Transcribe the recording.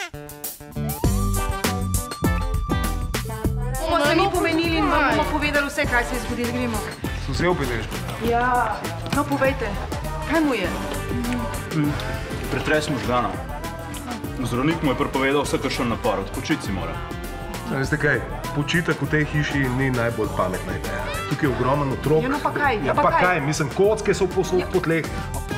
Bomo se mi pomenili in vam bomo povedali vse, kaj se je zgodilo. Gremo. So vzel beležko? Ja. No, povejte, kaj mu je? Pretres možganov. Zdravnik mu je prepovedal vsakršen napor, odpočiti si mora. Veste kaj, počitek v tej hiši ni najbolj pametna ideja. Tukaj je ogromen otrok. Ja, no pa kaj? Ja, pa kaj? Mislim, kocke so povsod po tleh.